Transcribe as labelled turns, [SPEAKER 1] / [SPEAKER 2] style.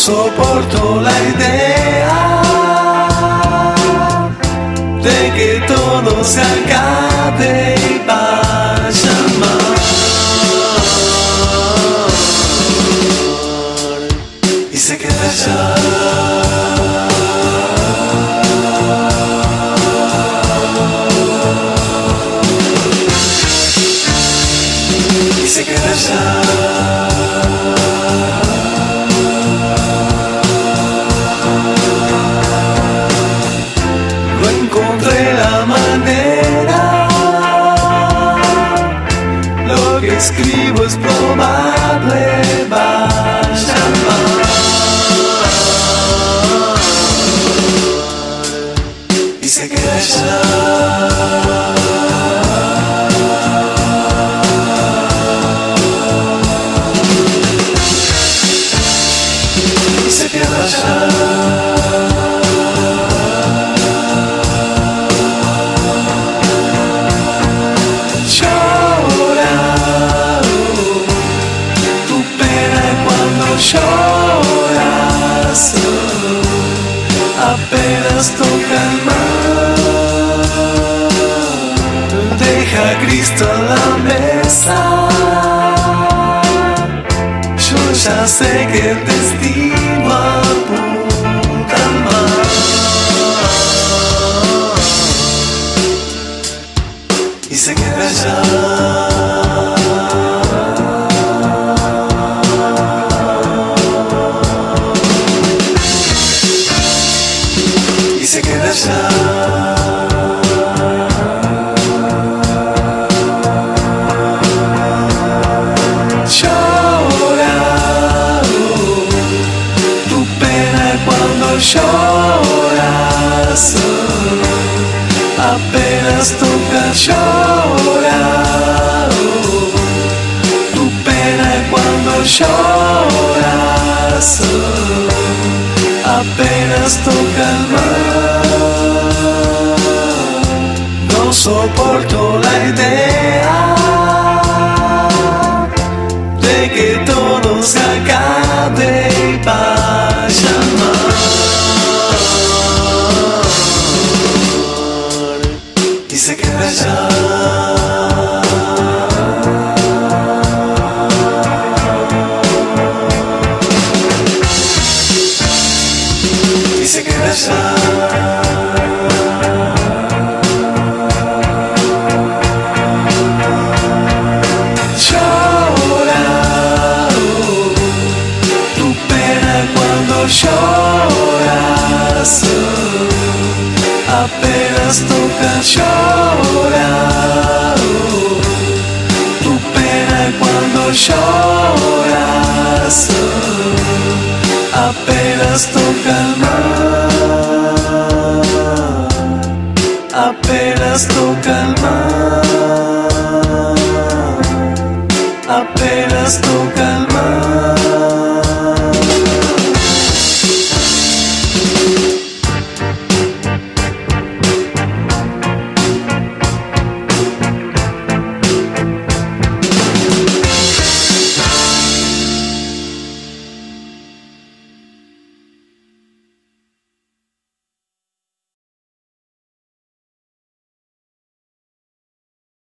[SPEAKER 1] soporto la idea de que todo se acabe y vaya mal. Y se queda allá. Y se queda allá. Encontré la manera, lo que escribo es probable vaya mal. Y se queda allá. Y se pierde allá. Lloras, apenas toca el mar. Deja a Cristo en la mesa. Yo ya sé que el destino apunta al mar. Y se queda allá. Se queda allá. Llora tu pena cuando lloras, apenas toca llorar. Tu pena cuando lloras, apenas toca el mar. No soporto la idea de que todo se acabe y vaya mal. Y se queda allá. Y se queda allá. Llora tu pena cuando lloras, apenas toca llorar. Tu pena cuando lloras, apenas toca el mar, apenas toca el mar.